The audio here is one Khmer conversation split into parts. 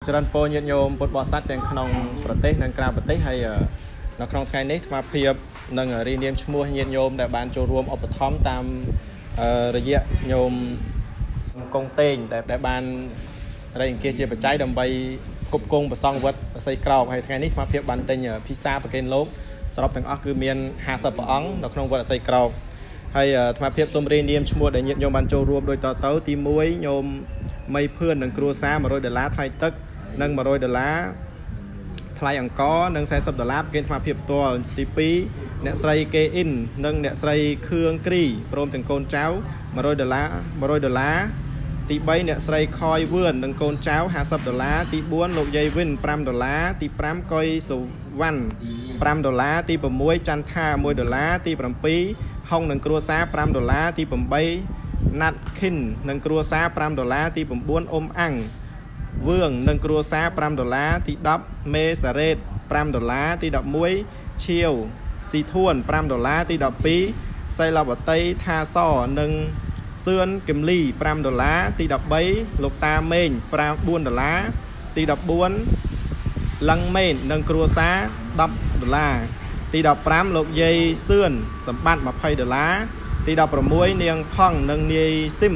ច្រើនពរញាតិញោមពុទ្ធបរិស័ទទាំងក្នុងប្រទេសនិងក្រៅប្រទេសហើយនៅក្នុងថ្ងៃនេះអាត្មាភាពនឹងរៀបនាមឈ្មោះញាតិញោមដែលបានចូលរួមឧបត្ថម្ភតាមរយៈញោមកុងតេងដែលបានរៃអង្គាសជាបច្ច័យដើម្បីគប់គង់ប្រសង់វត្តសីក្រោកហើយថ្ងៃនេះអាត្មាភាពបានទិញភីសាប្រកេនលោកសរុបទាំងអស់គឺមាន50ព្រះអង្គនៅក្នុងវត្តសីក្រោកហើយអាត្មាភាពសូមរៀបនាមឈ្មោះដែលញាតិញោមបានចូលរួមដោយតទៅទី1ញោមមីភឿននិងគ្រួសារ$100ថ្លៃទឹកនិង$100ថ្លៃអង្គនិង$40ប្រកេនអាត្មាភាពផ្ទាល់ទី2អ្នកស្រីកេអ៊ីននិងអ្នកស្រីខឿងគ្រីព្រមទាំងកូនចៅ$100ទី3អ្នកស្រីខយវឿននិងកូនចៅ$50ទី4លោកយាយវិន$5ទី5កុយសុវណ្ណ$5ទី6ចន្ទថា$1ទី7ហុងនិងគ្រួសារ$5ទី8ណាត់ខិននិងគ្រួសារ$5ទី9អ៊ុំអាំងវឿងនិងគ្រួសារ$5ទី10មេសារ៉េត$5ទី11ឈៀវស៊ីធួន$5ទី12សៃឡាវតីថាសនិងសឿនគឹមលី$5ទី13លោកតាមេង$4ទី14លឹងមេននិងគ្រួសារ$10ទី15លោកយាយសឿនសម្បត្តិ$20ទី16នាងផង់និងនាយស៊ីម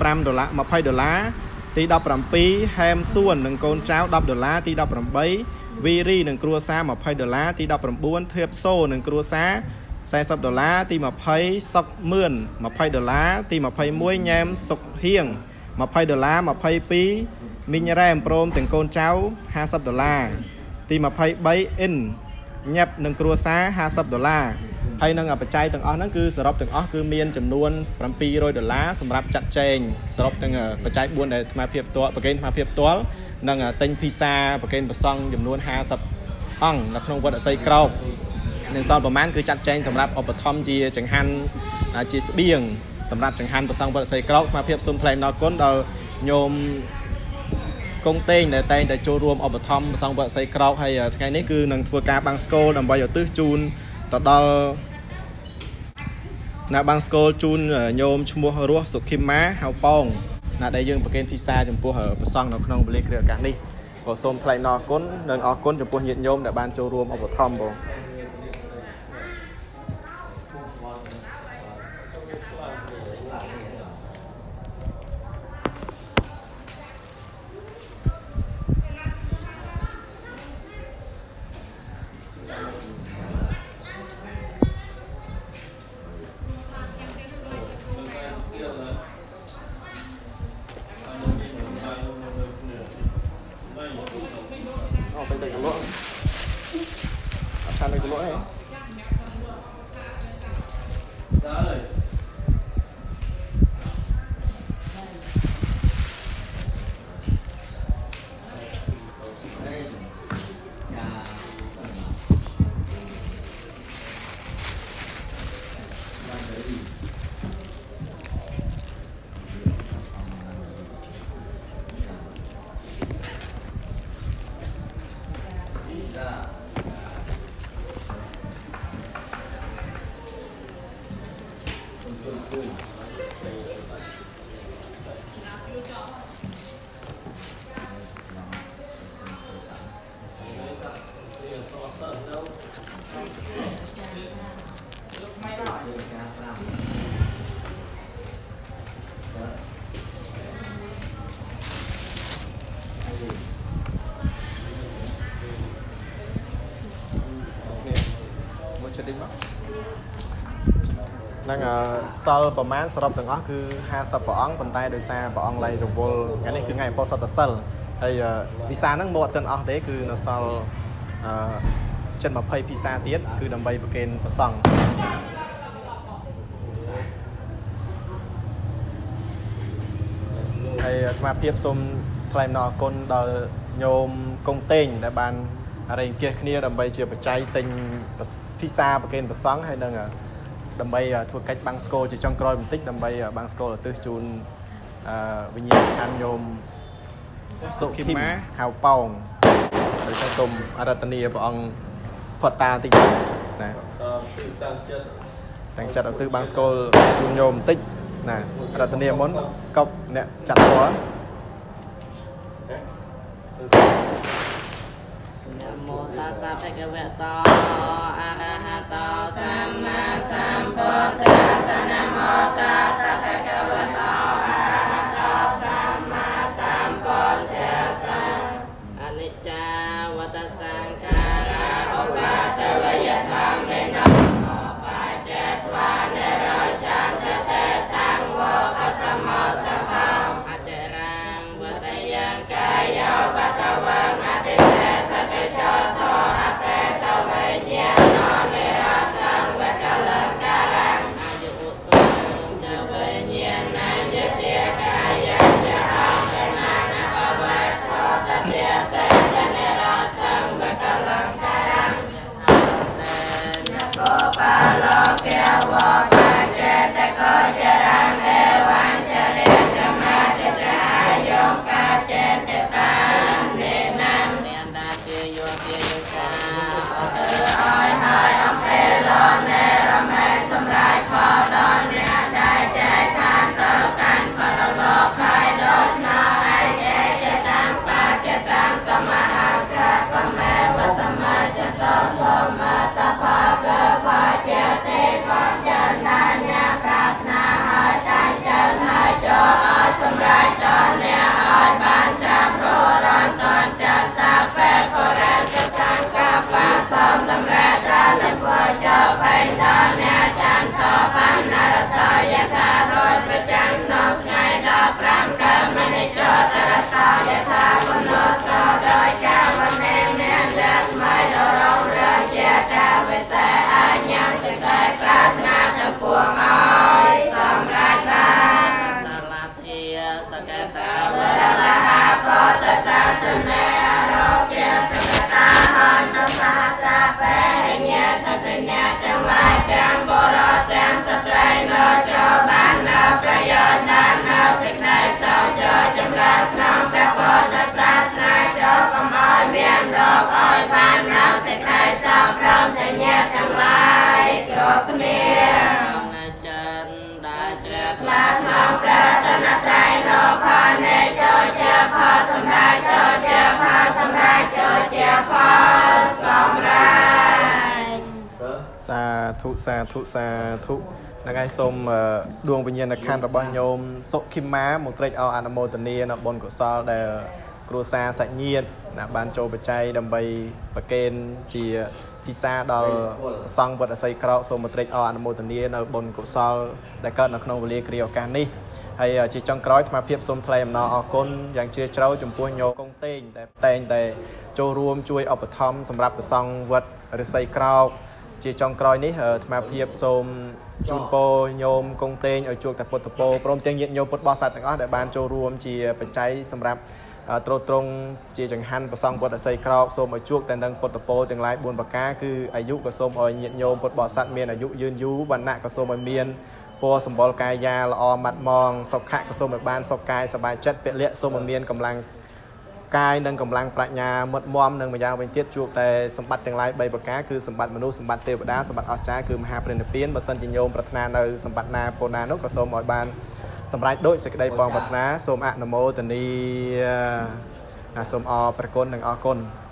$20ទី17ហែមសួននិងកូនចៅ$10ទី18វីរីនិងគ្រួសារ$20ទី19ធៀបសូនិងគ្រួសារ$40ទី20សុកមឿន$20ទី21ញ៉ែមសុកហៀង$20 22មីងរ៉ែមព្រមទាំងកូនចៅ$50ទី23អ៊ិនញាប់និងគ្រួសារ$50ហើយនឹងបច្ច័យទាំងអស់ហ្នឹងគឺសរុបទាំងអស់គឺមានចំនួន$700សម្រាប់ចាត់ចែងសរុបទាំងបច្ច័យ4ដែលអាត្មាភាពផ្ទាល់ប្រកេនអាត្មាភាពផ្ទាល់និងទិញភីសាប្រកេនប្រសង់ចំនួន50អង្គនៅក្នុងវត្តអស័យក្រោកនិងសល់ប្រមាណគឺចាត់ចែងសម្រាប់ឧបត្ថម្ភជាចង្ហាន់ជាស្បៀងសម្រាប់ចង្ហាន់ប្រសង់វត្តអស័យក្រោកអាត្មាភាពសូមថ្លែងអរគុណដល់ញោមកុងតេងដែលតែងតែចូលរួមឧបត្ថម្ភប្រសង់វត្តអស័យក្រោកហើយថ្ងៃនេះគឺនឹងធ្វើការបាំងស្គរដើម្បីឧទ្ទិសជូនទៅដល់ណាបាំងស្គរជូនញោមឈ្មោះរស់សុខីម៉ាហៅប៉ងណាដែលយើងប្រកេនភីសាចំពោះប្រសង់នៅក្នុងវេលាគ្រាឱកាសនេះក៏សូមថ្លែងអរគុណនិងអរគុណចំពោះញាតិញោមដែលបានចូលរួមឧបត្ថម្ភបងនឹងសល់ប្រមាណសរុបទាំងអស់គឺ50ព្រះអង្គប៉ុន្តែដោយសារព្រះអង្គឡើងរវល់ថ្ងៃនេះគឺថ្ងៃពោធិ៍សតសិលហើយវិសាហ្នឹងមកអត់ទាន់អស់ទេគឺនៅសល់ជិត20ភាសាទៀតគឺដើម្បីប្រកេនប្រសង់ហើយអាត្មាភាពសូមថ្លែងអរគុណដល់ញោមកុងតេងដែលបានរៃអង្គាសគ្នាដើម្បីជាបច្ច័យទិញភាសាប្រកេនប្រសង់ហើយនឹងដើម្បីធ្វើកិច្ចបាំងស្គរជាចុងក្រោយបន្តិចដើម្បីបាំងស្គរឧទ្ទិសជូនវិញ្ញាណក្ខន្ធញោមសុខីម៉ាហៅប៉ោងដោយសូមអារាធនាព្រះអង្គផតតាបន្តិចណាតាំងចិត្តឧទ្ទិសបាំងស្គរជូនញោមបន្តិចណាអារាធនាមុនកប់អ្នកចាត់ធម៌นะโมตัสสะภะคะวะโตอะระหะโตสัมมาสัมพุทธัสสะนะโมตัสสะภะคะวะโตอะระหะโตสัมมาสัมพุทธัสสะอนิจจาวัฏสังขาราอุปาทวยธรรมเมนะโมปัจเจกวาเนโรจันตเตสังโฆปัสสโมสัพพังอเจรังวัตยังกายโยปัตตวังอติเสสติโชโตอเปตเวเยโนเนรัตถังเวกลังการังอายุสุขังจะเวเยนันยเตกายะจะอังตนานะภวัตโตตเตเสสเนรัตถังเวกลังการังเตนะโกปาโลเกวะปัจเจตโกจรังเอวังจเรจมาจจายงปัจเจตตาเนนังเนียนดาเจโยเจโยชาอเตอ้อยหายอำเภอโลเนรแม่สำรายพอดอนเนี่ยได้ใจทานเตอกันปรโลกภายโดชนาไอเจจะตังปัจเจตังกมหาคากมเมวสมาจโตสมาตภาเกปัจเจติกมจันทานาปรารถนาหายตั้งจันหายจออ้อยสำรายตอนเนี่ยอ้อยบ้านชามโรรันตอนจัดสาแฟโบราณจะสังกาปาสมลำแรตราตะพัวเจ้าไปตอนเนี่ยจันต่อพันนารสอยธาโดยประจันนกไงดอกพรำกันไม่ได้จอตรสอยธาบนโลกโดยแก้ววันเนมเนียนเลือดไม่โดนเราเรือเจียดาไปแต่อายังจะได้ปรารถนาจะพวงอ้อยสำราญตาตลาดเทียสกตาวราหาโพธิสัสเนโรเกียสกตาหันตสหัสเปหิญญาตปิญญาจังไลแกงบรอแตงสตรีโนโจบานโนประโยชน์ด้านโนสิกได้สาวโจจำราครองพระโพธิสัสนาโจกมอยเมียนโรคอ้อยบานโนสิกได้สาวพร้อมจะแยกจังไลกรกเนียนาจันได้เจริญลาทองพระรัตนตรัยโลภะเนโจเจพอสำราญโจเจพอสำราญโจเจพอสำราญสาธุสาธุสาธุนักไอส้มดวงวิญญาณขันธ์របស់ញោមសុខិមាមកត្រេកអរអនុមោទនានៅបុណ្យកុសលដែលគ្រួសារសាច់ញាតិណាបានចូលបច្ច័យដើម្បីប្រគេនជាពិសាដល់ព្រះសង្ឃវត្តអស័យក្រោកសូមមកត្រេកអរអនុមោទនានៅបុណ្យកុសលដែលកើតនៅក្នុងវេលាគ្រាឱកាសនេះហើយជាចុងក្រោយអាត្មាភាពសូមថ្លែងអំណរអគុណយ៉ាងជ្រាលជ្រៅចំពោះញោមកុងតេងដែលតែងតែចូលរួមជួយឧបត្ថម្ភសម្រាប់ព្រះសង្ឃវត្តរិស័យក្រោកជាចុងក្រោយនេះអាត្មាភាពសូមជូនពរញោមកុងតេងឲ្យជួបតែពុទ្ធពរព្រមទាំងញាតិញោមពុទ្ធបរិស័ទទាំងអស់ដែលបានចូលរួមជាបច្ច័យសម្រាប់ត្រួតត្រងជាចង្ហាន់ប្រសងពុទ្ធអស័យក្រោកសូមឲ្យជួបតែនឹងពុទ្ធពរទាំងឡាយ4ប្រការគឺអាយុក៏សូមឲ្យញាតិញោមពុទ្ធបរិស័ទមានអាយុយឺនយូរវណ្ណៈក៏សូមឲ្យមានពណ៌សម្បុរកាយាល្អម៉ាត់ម៉ងសុខៈក៏សូមឲ្យបានសុខកាយសប្បាយចិត្តពលៈសូមឲ្យមានកម្លាំងកាយនិងកម្លាំងប្រាជ្ញាមុតមមនិងម្យ៉ាងវិញទៀតជួបតែសម្បត្តិទាំងឡាយ3ប្រការគឺសម្បត្តិមនុស្សសម្បត្តិទេវតាសម្បត្តិអស្ចារ្យគឺមហាព្រះនិព្វានបើសិនជាញោមប្រាថ្នានៅសម្បត្តិណាពរណានោះក៏សូមឲ្យបានសម្រេចដោយសេចក្តីបងប្រាថ្នាសូមអនុមោទនាសូមអរព្រគុណនិងអរគុណ